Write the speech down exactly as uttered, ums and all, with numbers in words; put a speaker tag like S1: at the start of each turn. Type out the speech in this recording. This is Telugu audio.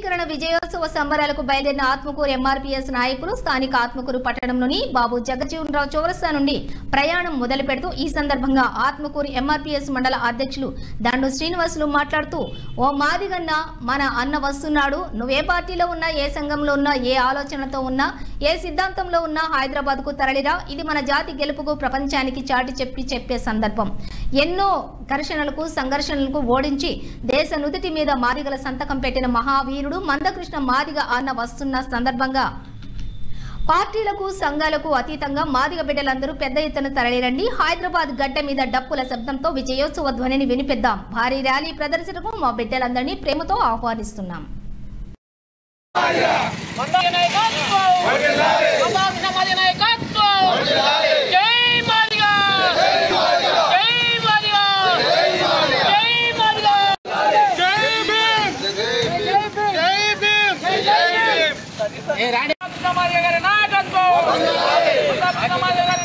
S1: కేంద్రీకరణ విజయోత్సవ సంబరాలకు బయలుదేరిన ఆత్మకూరు ఎంఆర్పీఎస్ నాయకులు స్థానిక ఆత్మకూరు పట్టణంలోని బాబు జగజ్జీవన్ రావు చౌరస్తా నుండి ప్రయాణం మొదలు పెడుతూ ఈ సందర్భంగా ఆత్మకూరు ఎంఆర్పీఎస్ మండల అధ్యక్షులు దండు శ్రీనివాసులు మాట్లాడుతూ ఓ మాదిగన్న మన అన్న వస్తున్నాడు, నువ్వే పార్టీలో ఉన్నా, ఏ సంఘంలో ఉన్నా, ఏ ఆలోచనతో ఉన్నా, ఏ సిద్ధాంతంలో ఉన్నా హైదరాబాద్ కు తరలిరా, ఇది మన జాతి గెలుపుకు ప్రపంచానికి చాటి చెప్పి చెప్పే సందర్భం. ఎన్నో ఘర్షణలకు సంఘర్షణలకు ఓడించి దేశ నుదిటి మీద మాదిగల సంతకం పెట్టిన మహావీరుడు మందకృష్ణ మాదిగ అన్న వస్తున్న సందర్భంగా పార్టీలకు సంఘాలకు అతీతంగా మాదిగ బిడ్డలందరూ పెద్ద ఎత్తున తరలిరండి. హైదరాబాద్ గడ్డ మీద డప్పుల శబ్దంతో విజయోత్సవ ధ్వనిని వినిపిద్దాం. భారీ ర్యాలీ ప్రదర్శనకు మా బిడ్డలందరినీ ప్రేమతో ఆహ్వానిస్తున్నాం.
S2: राणी समाज नायकत्व